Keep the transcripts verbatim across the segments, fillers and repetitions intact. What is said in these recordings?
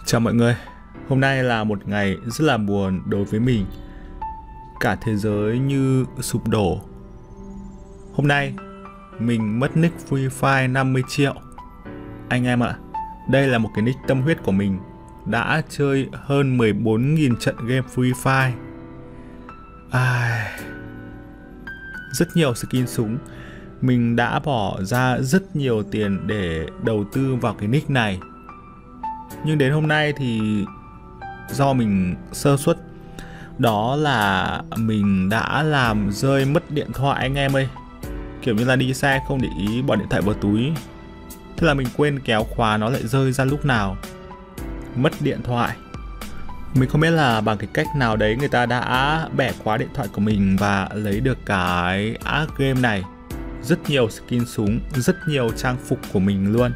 Chào mọi người, hôm nay là một ngày rất là buồn đối với mình. Cả thế giới như sụp đổ. Hôm nay, mình mất nick Free Fire năm mươi triệu. Anh em ạ, đây là một cái nick tâm huyết của mình. Đã chơi hơn mười bốn nghìn trận game Free Fire. Ai... Rất nhiều skin súng. Mình đã bỏ ra rất nhiều tiền để đầu tư vào cái nick này. Nhưng đến hôm nay thì do mình sơ suất, đó là mình đã làm rơi mất điện thoại anh em ơi. Kiểu như là đi xe không để ý bỏ điện thoại vào túi, thế là mình quên kéo khóa, nó lại rơi ra lúc nào. Mất điện thoại. Mình không biết là bằng cái cách nào đấy người ta đã bẻ khóa điện thoại của mình và lấy được cái app game này. Rất nhiều skin súng, rất nhiều trang phục của mình luôn.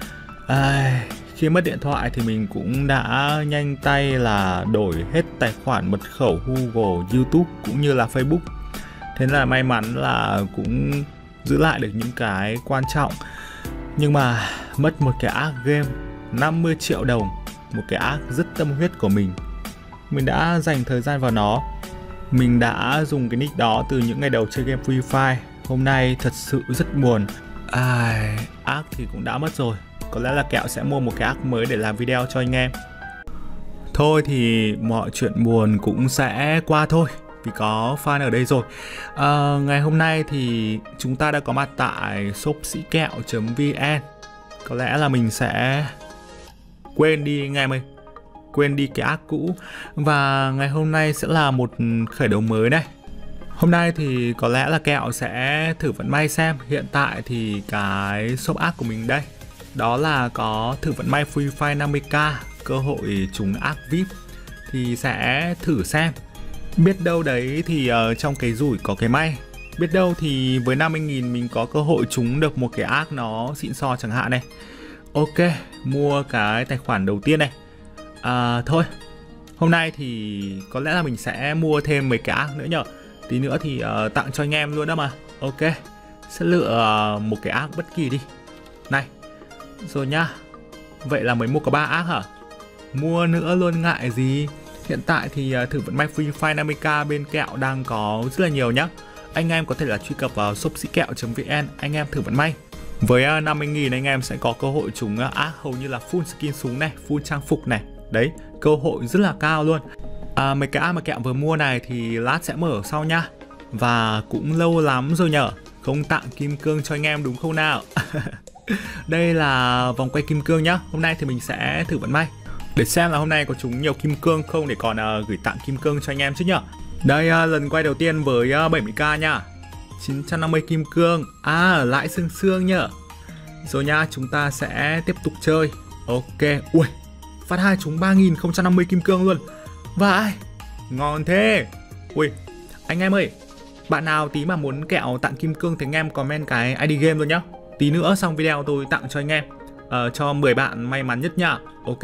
Ai... Khi mất điện thoại thì mình cũng đã nhanh tay là đổi hết tài khoản mật khẩu Google, YouTube cũng như là Facebook. Thế là may mắn là cũng giữ lại được những cái quan trọng. Nhưng mà mất một cái app game năm mươi triệu đồng, một cái app rất tâm huyết của mình. Mình đã dành thời gian vào nó. Mình đã dùng cái nick đó từ những ngày đầu chơi game Free Fire. Hôm nay thật sự rất buồn. Ai, app thì cũng đã mất rồi. Có lẽ là Kẹo sẽ mua một cái app mới để làm video cho anh em. Thôi thì mọi chuyện buồn cũng sẽ qua thôi, vì có fan ở đây rồi. à, Ngày hôm nay thì chúng ta đã có mặt tại shop sĩ kẹo chấm vn. Có lẽ là mình sẽ quên đi anh em ơi, quên đi cái app cũ. Và ngày hôm nay sẽ là một khởi đầu mới này. Hôm nay thì có lẽ là Kẹo sẽ thử vận may xem. Hiện tại thì cái shop app của mình đây, đó là có thử vận may Free Fire năm mươi k, cơ hội trúng app vi ai pi. Thì sẽ thử xem. Biết đâu đấy thì uh, trong cái rủi có cái may. Biết đâu thì với năm mươi nghìn mình có cơ hội trúng được một cái app nó xịn sò chẳng hạn này. Ok, mua cái tài khoản đầu tiên này. à, Thôi, hôm nay thì có lẽ là mình sẽ mua thêm mấy cái app nữa nhở. Tí nữa thì uh, tặng cho anh em luôn đó mà. Ok, sẽ lựa uh, một cái app bất kỳ đi. Này, rồi nhá. Vậy là mới mua có ba app hả? Mua nữa luôn ngại gì. Hiện tại thì uh, thử vận may Free Fire năm mươi k bên Kẹo đang có rất là nhiều nhá. Anh em có thể là truy cập vào shop sĩ kẹo chấm vn, anh em thử vận may. Với uh, năm mươi nghìn anh em sẽ có cơ hội trúng uh, app hầu như là full skin súng này, full trang phục này. Đấy, cơ hội rất là cao luôn. à, Mấy cái app mà Kẹo vừa mua này thì lát sẽ mở sau nha. Và cũng lâu lắm rồi nhở, không tặng kim cương cho anh em đúng không nào? Đây là vòng quay kim cương nhá. Hôm nay thì mình sẽ thử vận may để xem là hôm nay có trúng nhiều kim cương không, để còn uh, gửi tặng kim cương cho anh em chứ nhở. Đây uh, lần quay đầu tiên với uh, bảy mươi k nha, chín trăm năm mươi kim cương. À, lại xương xương nhở. Rồi nha, chúng ta sẽ tiếp tục chơi. Ok, ui, phát hai trúng ba nghìn không trăm năm mươi kim cương luôn. Vãi, ngon thế. Ui, anh em ơi, bạn nào tí mà muốn Kẹo tặng kim cương thì anh em comment cái i đê game luôn nhá. Tí nữa xong video tôi tặng cho anh em, uh, cho mười bạn may mắn nhất nhá. Ok.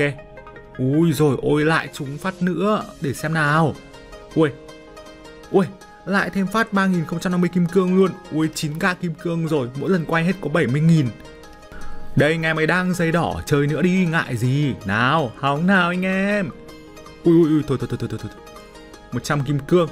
Ui rồi ôi, lại trúng phát nữa. Để xem nào. Ui, ui, lại thêm phát ba nghìn không trăm năm mươi kim cương luôn. Ui, chín k kim cương rồi. Mỗi lần quay hết có bảy mươi nghìn. Đây anh em ấy đang dây đỏ, chơi nữa đi, ngại gì. Nào, hóng nào anh em. Ui ui ui, thôi thôi thôi thôi thôi, thôi. một trăm kim cương.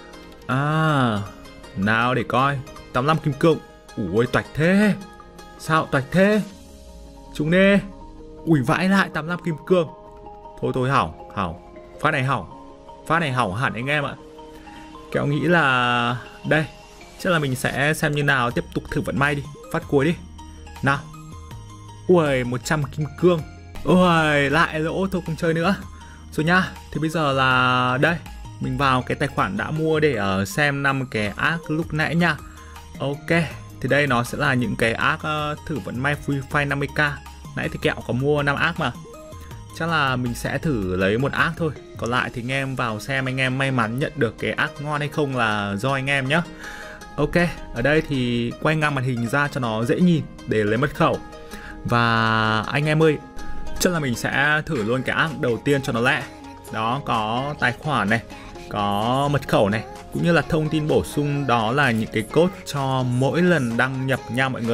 À, nào để coi. tám mươi lăm kim cương. Ui, toạch thế. Sao toạch thế? Chúng đi. Ui, vãi lại tám mươi lăm kim cương. Thôi thôi, hỏng, hỏng. Phát này hỏng. Phát này hỏng hẳn anh em ạ. Kẹo nghĩ là đây, chắc là mình sẽ xem như nào, tiếp tục thử vận may đi. Phát cuối đi. Nào. Ui, một trăm kim cương. Ui, lại lỗ, thôi không chơi nữa. Rồi nha, thì bây giờ là đây, mình vào cái tài khoản đã mua để uh, xem năm cái app lúc nãy nha. Ok, thì đây nó sẽ là những cái app uh, thử vận may Free Fire năm mươi k. Nãy thì Kẹo có mua năm app mà. Chắc là mình sẽ thử lấy một app thôi. Còn lại thì anh em vào xem anh em may mắn nhận được cái app ngon hay không là do anh em nhé. Ok, ở đây thì quay ngang màn hình ra cho nó dễ nhìn để lấy mật khẩu. Và anh em ơi, chắc là mình sẽ thử luôn cái app đầu tiên cho nó lẹ. Đó, có tài khoản này, có mật khẩu này, cũng như là thông tin bổ sung, đó là những cái code cho mỗi lần đăng nhập nha mọi người.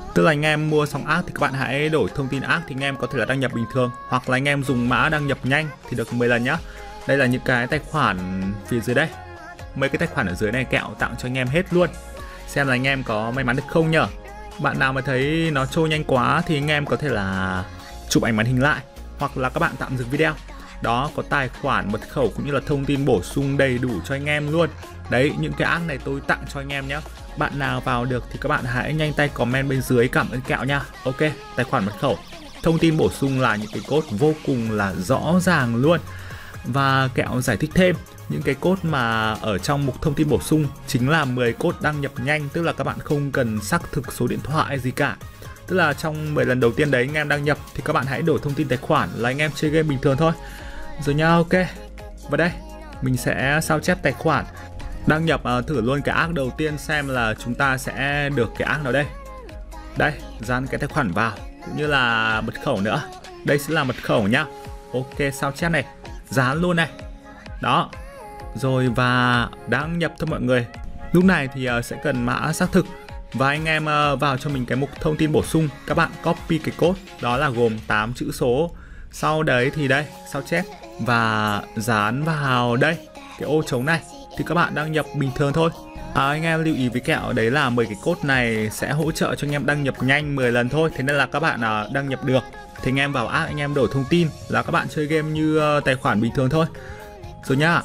Tức là anh em mua xong ác thì các bạn hãy đổi thông tin ác thì anh em có thể là đăng nhập bình thường, hoặc là anh em dùng mã đăng nhập nhanh thì được mười lần nhá. Đây là những cái tài khoản phía dưới đây. Mấy cái tài khoản ở dưới này kẹo tặng cho anh em hết luôn. Xem là anh em có may mắn được không nhở. Bạn nào mà thấy nó trôi nhanh quá thì anh em có thể là chụp ảnh màn hình lại, hoặc là các bạn tạm dừng video. Đó, có tài khoản, mật khẩu cũng như là thông tin bổ sung đầy đủ cho anh em luôn. Đấy, những cái ác này tôi tặng cho anh em nhé. Bạn nào vào được thì các bạn hãy nhanh tay comment bên dưới cảm ơn kẹo nha. Ok, tài khoản, mật khẩu, thông tin bổ sung là những cái code vô cùng là rõ ràng luôn. Và kẹo giải thích thêm, những cái code mà ở trong mục thông tin bổ sung chính là mười code đăng nhập nhanh, tức là các bạn không cần xác thực số điện thoại gì cả. Tức là trong mười lần đầu tiên đấy anh em đăng nhập thì các bạn hãy đổi thông tin tài khoản là anh em chơi game bình thường thôi. Rồi nha, ok. Và đây, mình sẽ sao chép tài khoản, đăng nhập uh, thử luôn cái ác đầu tiên xem là chúng ta sẽ được cái ác nào đây. Đây, dán cái tài khoản vào, cũng như là mật khẩu nữa. Đây sẽ là mật khẩu nhá. Ok, sao chép này, dán luôn này. Đó. Rồi và đăng nhập thôi mọi người. Lúc này thì uh, sẽ cần mã xác thực. Và anh em uh, vào cho mình cái mục thông tin bổ sung. Các bạn copy cái code, đó là gồm tám chữ số. Sau đấy thì đây, sao chép và dán vào đây, cái ô trống này. Thì các bạn đăng nhập bình thường thôi. À, anh em lưu ý với kẹo đấy là mười cái code này sẽ hỗ trợ cho anh em đăng nhập nhanh mười lần thôi. Thế nên là các bạn uh, đăng nhập được thì anh em vào app, anh em đổi thông tin là các bạn chơi game như uh, tài khoản bình thường thôi. Rồi nhá.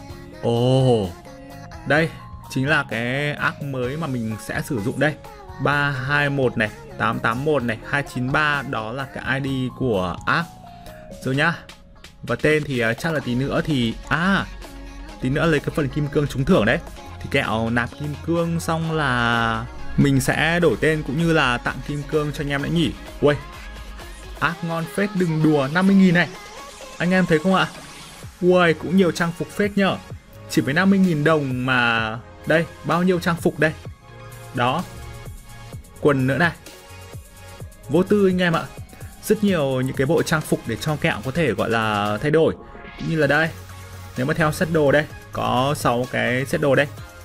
Ồ, oh, đây chính là cái app mới mà mình sẽ sử dụng đây. Ba hai một này, tám tám một này, hai chín ba, đó là cái i đê của app. Rồi nhá. Và tên thì uh, chắc là tí nữa thì à tí nữa lấy cái phần kim cương trúng thưởng đấy. Thì kẹo nạp kim cương xong là mình sẽ đổi tên cũng như là tặng kim cương cho anh em đấy nhỉ. Ui, ác ngon phết, đừng đùa, năm mươi nghìn này. Anh em thấy không ạ? Ui, cũng nhiều trang phục phết nhở. Chỉ với năm mươi nghìn đồng mà đây, bao nhiêu trang phục đây. Đó, quần nữa này. Vô tư anh em ạ. Rất nhiều những cái bộ trang phục để cho kẹo có thể gọi là thay đổi. Cũng như là đây, nếu mà theo set đồ đây, có sáu cái set đồ đây.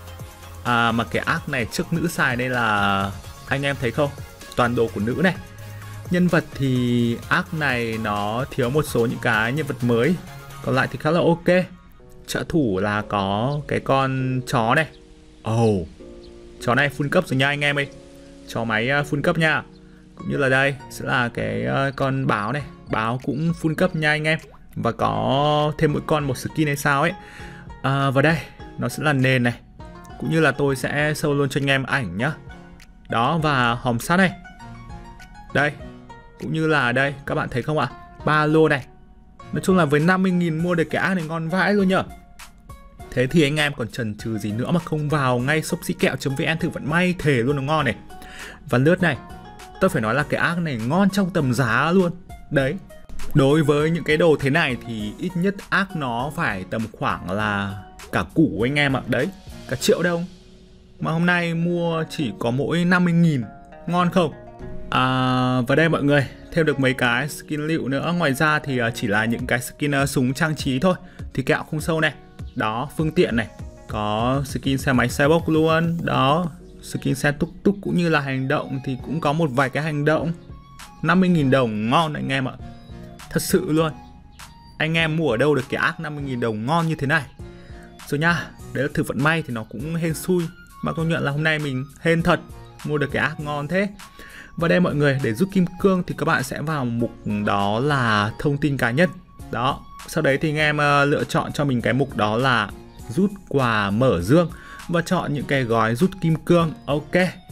À mà cái ác này trước nữ xài đây là anh em thấy không? Toàn đồ của nữ này. Nhân vật thì ác này nó thiếu một số những cái nhân vật mới. Còn lại thì khá là ok. Trợ thủ là có cái con chó này. Ồ, oh, chó này full cấp rồi nha anh em ơi. Chó máy full cấp nha. Cũng như là đây sẽ là cái con báo này. Báo cũng full cấp nha anh em. Và có thêm mỗi con một skin hay sao ấy. À, và đây nó sẽ là nền này. Cũng như là tôi sẽ show luôn cho anh em ảnh nhá. Đó, và hòm sắt này. Đây, cũng như là đây, các bạn thấy không ạ? Ba lô này. Nói chung là với năm mươi nghìn mua được cái ác này ngon vãi luôn nhở. Thế thì anh em còn chần chừ gì nữa mà không vào ngay shop xí kẹo chấm vn thử vận may, thề luôn nó ngon này. Và lướt này, tôi phải nói là cái ác này ngon trong tầm giá luôn. Đấy, đối với những cái đồ thế này thì ít nhất ác nó phải tầm khoảng là cả củ anh em ạ. Đấy, cả triệu đâu. Mà hôm nay mua chỉ có mỗi năm mươi nghìn. Ngon không? À, và đây mọi người, thêm được mấy cái skin lựu nữa. Ngoài ra thì chỉ là những cái skin uh, súng trang trí thôi. Thì kẹo không sâu này. Đó, phương tiện này. Có skin xe máy xe bốc luôn. Đó, skin xe túc túc cũng như là hành động thì cũng có một vài cái hành động. Năm mươi nghìn đồng ngon anh em ạ. Thật sự luôn. Anh em mua ở đâu được cái ác năm mươi nghìn đồng ngon như thế này. Rồi nha, đấy là thử vận may thì nó cũng hên xui. Mà công nhận là hôm nay mình hên thật, mua được cái ác ngon thế. Và đây mọi người, để rút kim cương thì các bạn sẽ vào mục đó là thông tin cá nhân. Đó, sau đấy thì anh em uh, lựa chọn cho mình cái mục đó là rút quà mở dương. Và chọn những cái gói rút kim cương. Ok.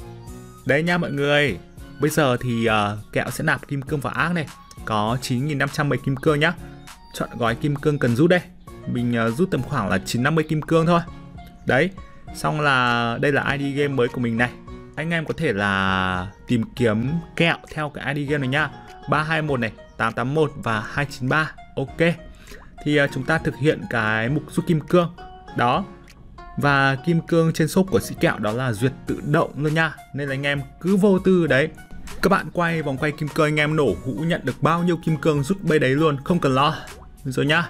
Đấy nha mọi người. Bây giờ thì uh, kẹo sẽ nạp kim cương vào ác này. Có chín nghìn năm trăm mười kim cương nhá. Chọn gói kim cương cần rút đây. Mình uh, rút tầm khoảng là chín trăm năm mươi kim cương thôi. Đấy. Xong là đây là i đê game mới của mình này. Anh em có thể là tìm kiếm kẹo theo cái i đê game này nhá. Ba hai một này, tám tám một và hai chín ba. Ok. Thì uh, chúng ta thực hiện cái mục rút kim cương. Đó. Và kim cương trên shop của Sĩ Kẹo đó là duyệt tự động luôn nha. Nên là anh em cứ vô tư đấy. Các bạn quay vòng quay kim cương, anh em nổ hũ nhận được bao nhiêu kim cương rút bây đấy luôn, không cần lo. Rồi nhá.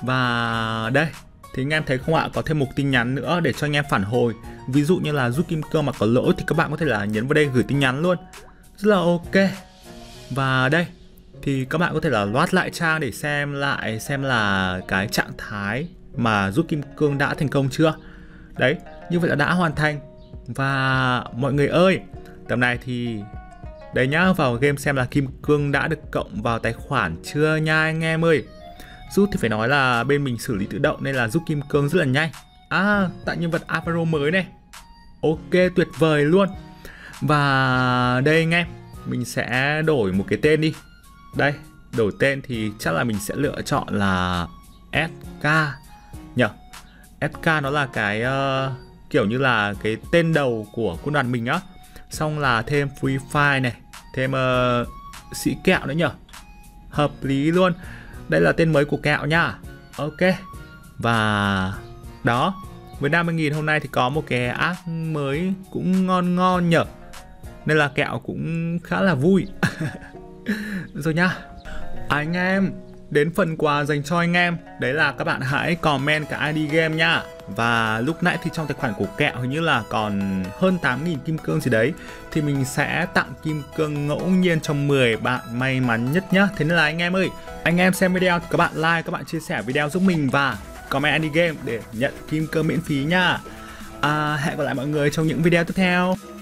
Và đây, thì anh em thấy không ạ, có thêm một tin nhắn nữa để cho anh em phản hồi. Ví dụ như là rút kim cương mà có lỗi thì các bạn có thể là nhấn vào đây gửi tin nhắn luôn. rất là ok. Và đây thì các bạn có thể là loát lại trang để xem lại xem là cái trạng thái mà rút kim cương đã thành công chưa. Đấy, như vậy là đã hoàn thành. Và mọi người ơi, tầm này thì đấy nhá, vào game xem là kim cương đã được cộng vào tài khoản chưa nha anh em ơi. Rút thì phải nói là bên mình xử lý tự động nên là rút kim cương rất là nhanh. À, tại nhân vật Avaro mới này. Ok, tuyệt vời luôn. Và đây anh em, mình sẽ đổi một cái tên đi. Đây, đổi tên thì chắc là mình sẽ lựa chọn là ét ca nhờ. ét ca nó là cái uh, kiểu như là cái tên đầu của quân đoàn mình á. Xong là thêm Free Fire này, thêm uh, sĩ kẹo nữa nhờ. Hợp lý luôn. Đây là tên mới của kẹo nhá. Ok. Và đó, với năm mươi nghìn hôm nay thì có một cái ác mới cũng ngon ngon nhở. Nên là kẹo cũng khá là vui. Rồi nhá. Anh em, đến phần quà dành cho anh em. Đấy là các bạn hãy comment cả i đê game nha. Và lúc nãy thì trong tài khoản của kẹo hình như là còn hơn tám nghìn kim cương gì đấy. Thì mình sẽ tặng kim cương ngẫu nhiên cho mười bạn may mắn nhất nhá. Thế nên là anh em ơi, anh em xem video thì các bạn like, các bạn chia sẻ video giúp mình và comment i đê game để nhận kim cương miễn phí nha. À, hẹn gặp lại mọi người trong những video tiếp theo.